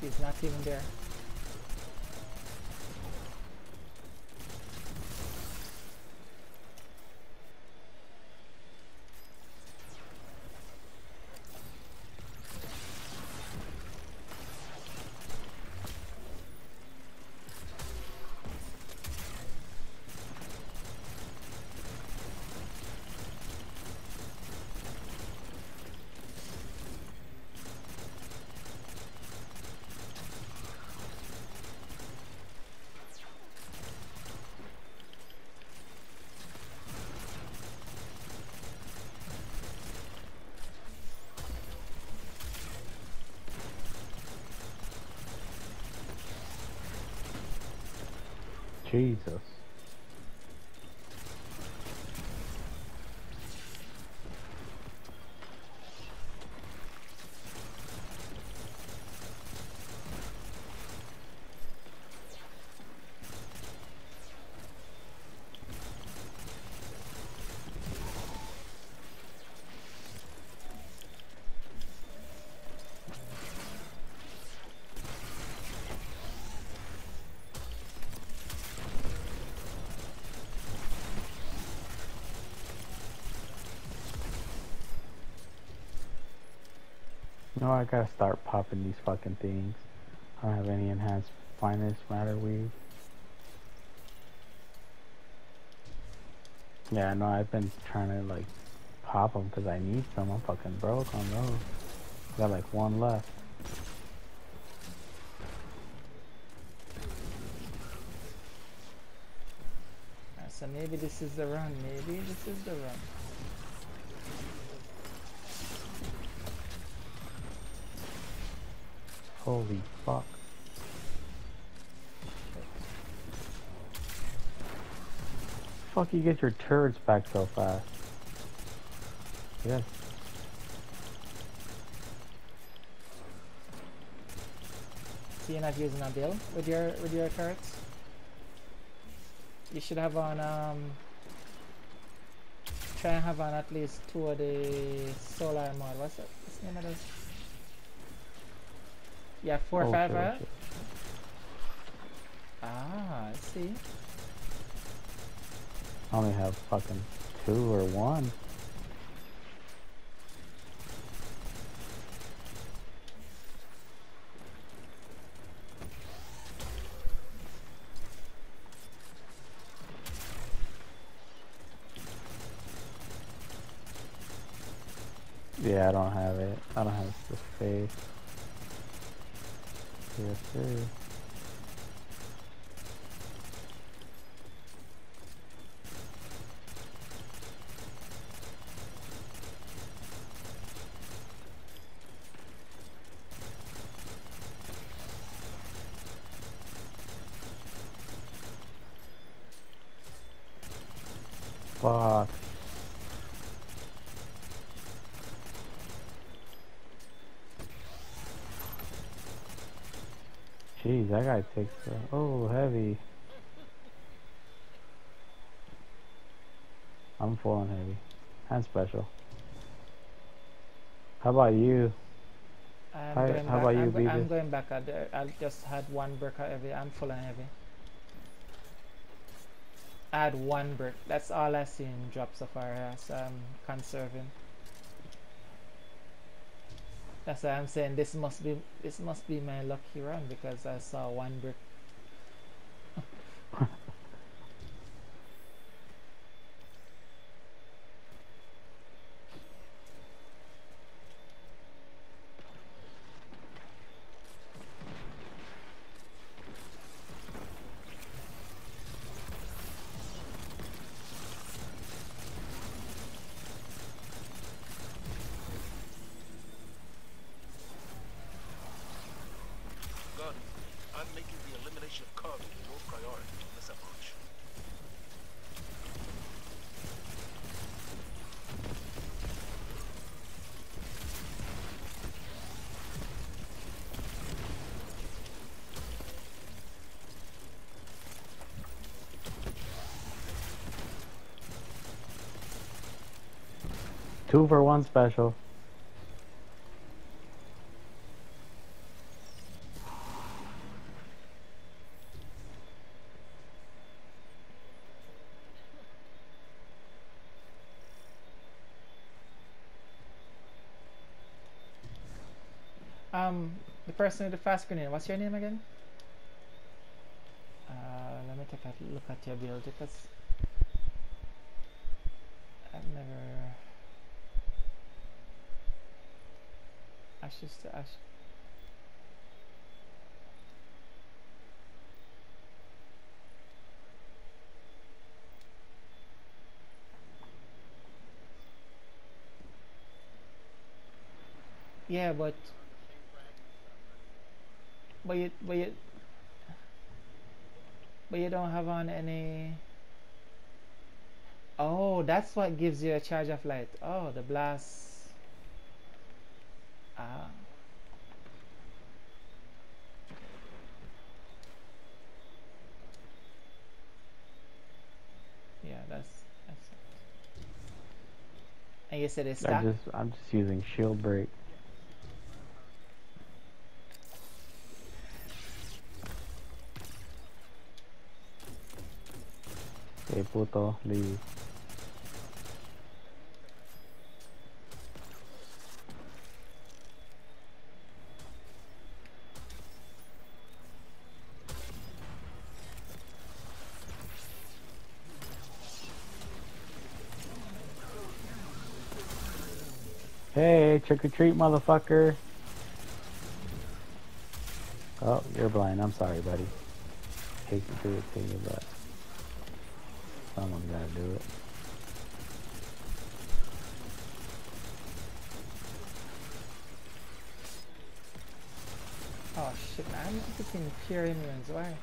He's not even there. Jesus. No, I gotta start popping these fucking things. I don't have any enhanced finest matter weed. Yeah, no, I've been trying to like pop them because I need some. I'm fucking broke on those. Got like one left. So maybe this is the run. Maybe this is the run. Holy fuck. Fuck, you get your turrets back so fast. Yes. So you're not using a bill with your turrets? You should have on try and have on at least 2 of the solar mod. What's the name of this? Yeah, 4 or 5, right? Shit. Ah, I see. I only have fucking 2 or 1. Yeah, I don't have it. I don't have the space. Yes, sir. Fuck. Jeez, that guy takes oh, heavy. I'm full on heavy. And special. How about you? I'm How going how back. about you, I'm Beavis? going back. I just had 1 brick of heavy. I'm full and heavy. I had 1 brick. That's all I seen drop so far. Yeah, so I'm conserving. That's why I'm saying this must be my lucky run because I saw 1 brick. Gun, I'm making the elimination of Kong a low priority on this approach. Two for one special. The person with the fast grenade. What's your name again? Let me take a look at your build because I've never. Ashes to ash. Yeah, but you but you but you don't have on any. Oh, that's what gives you a charge of light. Oh, the blast. Ah, yeah, that's. And you said it's stack. I'm just using shield break. Hey puto, leave. Hey, trick or treat, motherfucker. Oh, you're blind. I'm sorry, buddy. Hate to do it to you, but someone's gotta do it. Oh shit, man! I'm picking pure immunes. Why?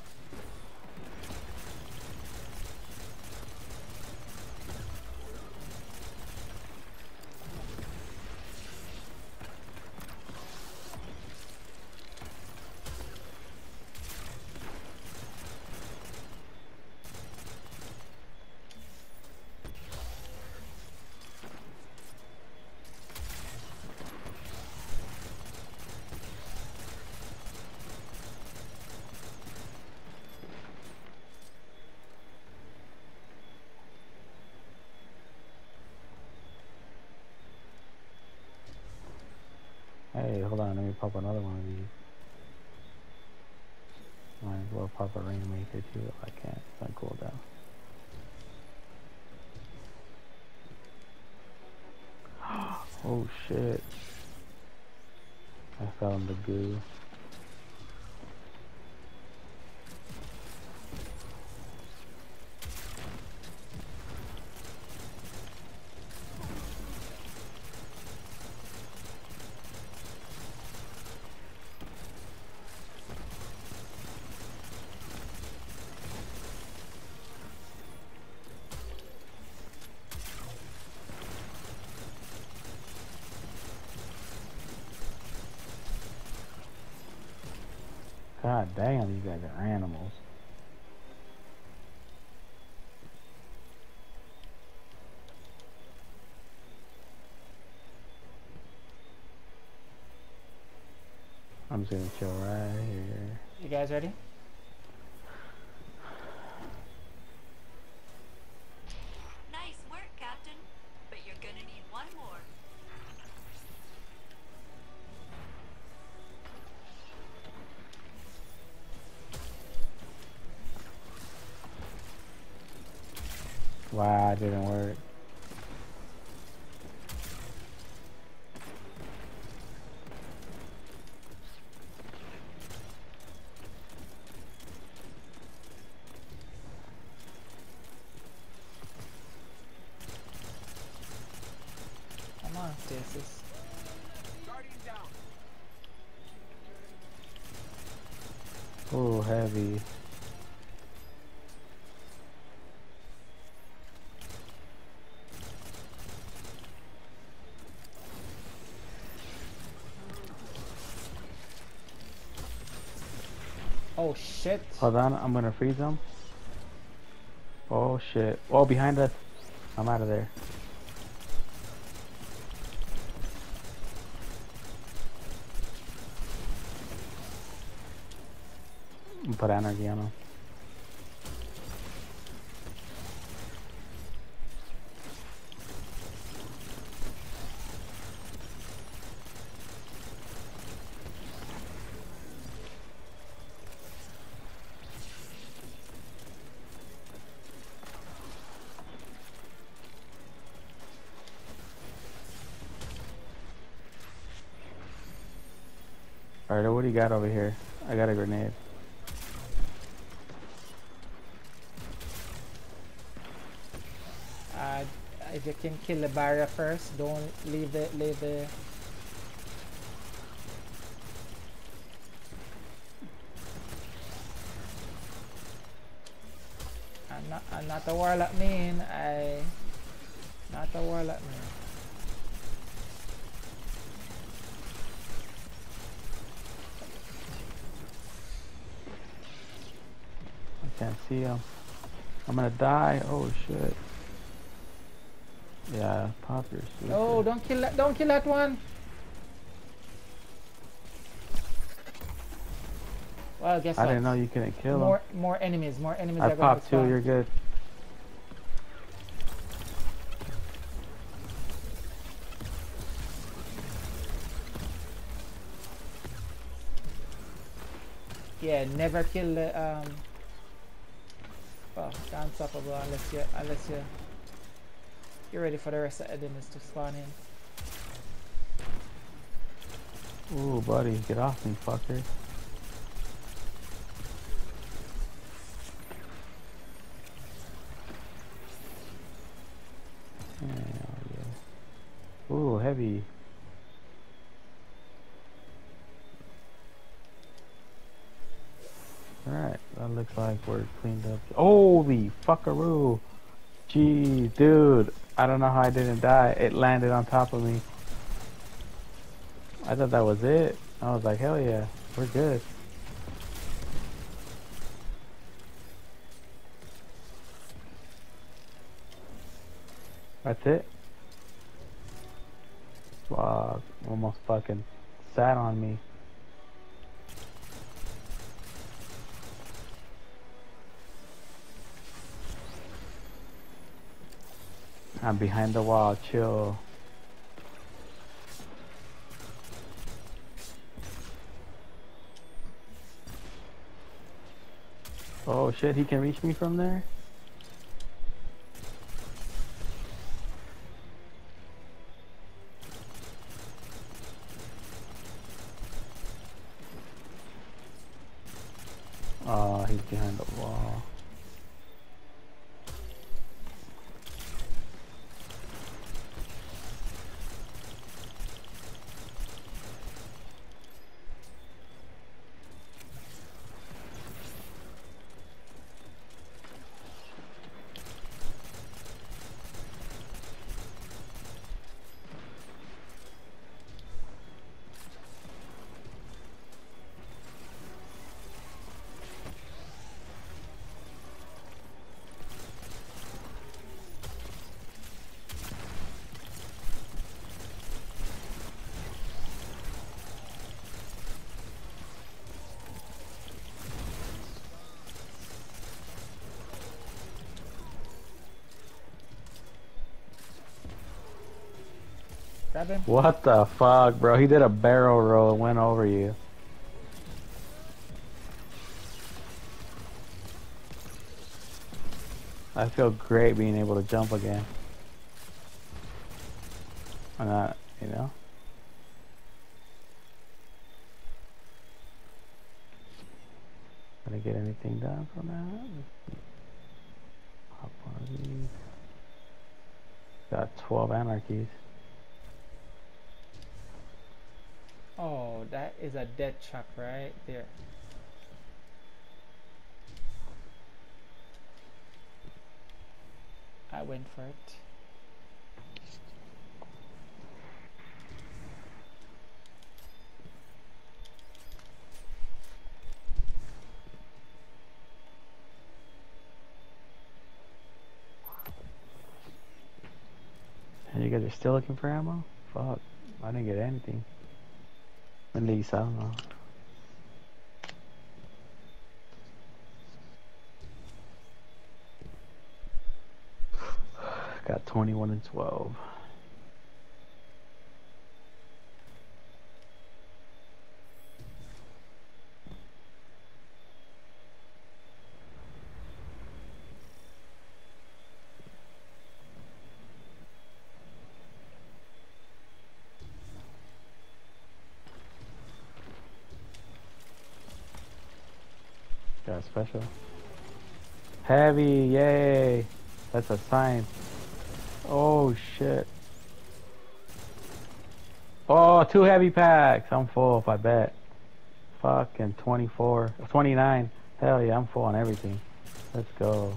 Hey, hold on. Let me pop another one of these. Might as well pop a Rainmaker too if I can. It's on cooldown. Oh shit. I fell in the goo. God damn, these guys are animals. I'm just gonna chill right here. You guys ready? Nice work, Captain. But you're gonna need one more. Wow, it didn't work. Come on, Stasis. Guardian down. Oh, heavy. Oh shit. Hold on, I'm gonna freeze them. Oh shit. Oh, behind us. I'm out of there. Put energy on them. Alright, what do you got over here? I got a grenade. Uh, if you can kill the barrier first, don't leave the. I'm not a warlock main. Not a warlock main. I can't see him. I'm gonna die. Oh shit. Yeah, pop your super. Oh, don't kill that! Don't kill that one. Well, guess I what? didn't know you couldn't kill him. More enemies. More enemies I are going to popped two. spawn. You're good. Yeah, never kill the well, the unstoppable unless you're ready for the rest of the enemies to spawn in. Ooh, buddy, get off me, fucker. Hell yeah. Ooh, heavy. Alright, that looks like we're cleaned up. Holy fuckaroo! Jeez, dude. I don't know how I didn't die. It landed on top of me. I thought that was it. I was like, hell yeah, we're good. That's it? Fuck, almost fucking sat on me. I'm behind the wall, chill. Oh shit, he can reach me from there? Oh, he's behind the wall. Grab him. What the fuck, bro? He did a barrel roll and went over you. I feel great being able to jump again. I'm not, you know? Gonna get anything done from that? Hop one of these. Got 12 anarchies. Oh, that is a dead chuck right there. I went for it. And you guys are still looking for ammo? Fuck, I didn't get anything. At least, I don't know. Got 21 and 12. Got a special. Heavy, yay! That's a sign. Oh shit. Oh, 2 heavy packs. I'm full, I bet. Fucking 24, 29. Hell yeah, I'm full on everything. Let's go.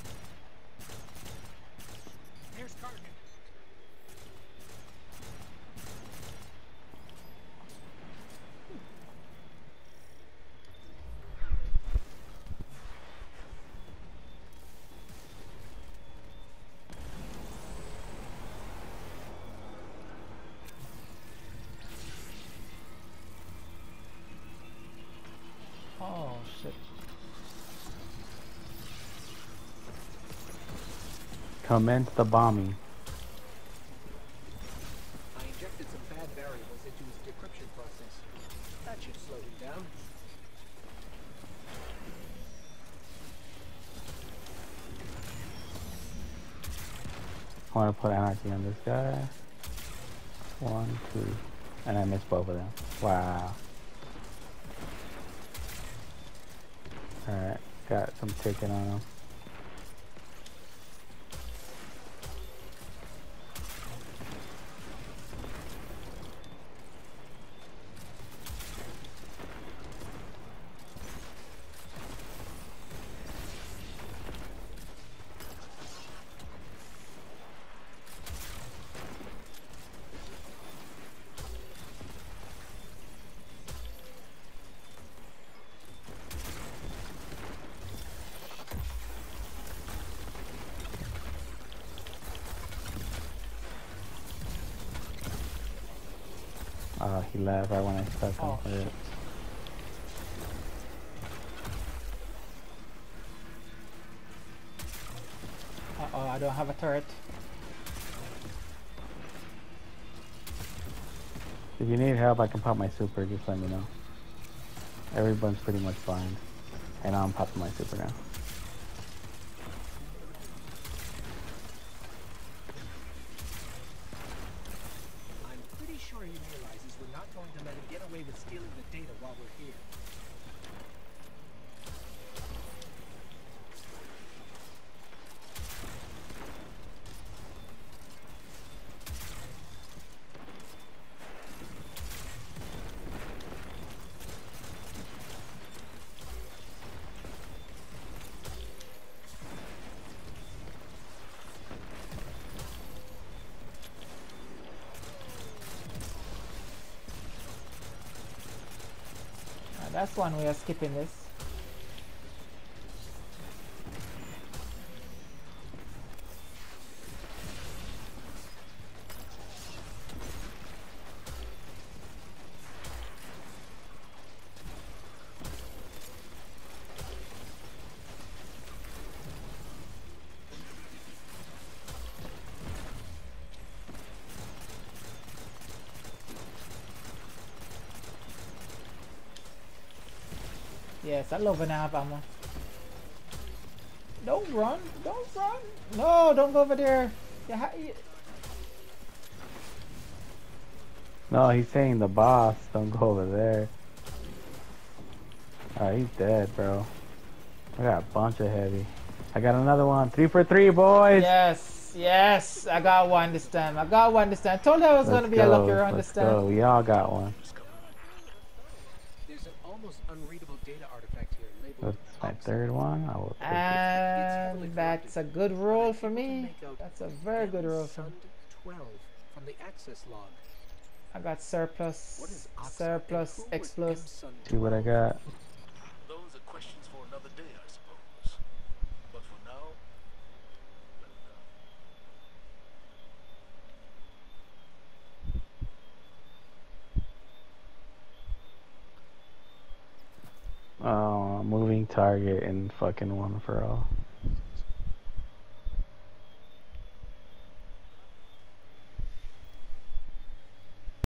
Here's cargo. Oh shit. Commence the bombing. I injected some bad variables into his decryption process. That should slow him down. I want to put anarchy on this guy. 1, 2. And I missed both of them. Wow. Alright, got some ticket on him. He left right when I stuck him Oh, with it. shit. Uh-oh, I don't have a turret. If you need help, I can pop my super. Just let me know. Everyone's pretty much blind. And I'm popping my super now. I'm pretty sure he realizes we're not going to let him get away with stealing the data while we're here. That's one way of skipping this. Yes, I love when I have ammo. Don't run! Don't run! No, don't go over there! No, he's saying the boss. Don't go over there. Alright, he's dead, bro. I got a bunch of heavy. I got another one. 3 for 3, boys! Yes, yes! I got one this time. I got one this time. Told you I was gonna be a lucky round this Let's go. time. We all got one. There's an almost unreadable data artifact here labeled That's my third one. I will take it. And that's a good roll for me. That's a very good roll for me. Sund 12 from the access log. I got What surplus, is Oxford surplus, and who was explosive. M-Sund See what I 12? got. Those are questions for another day, I suppose. But for now, let it Oh, moving target and fucking one for all.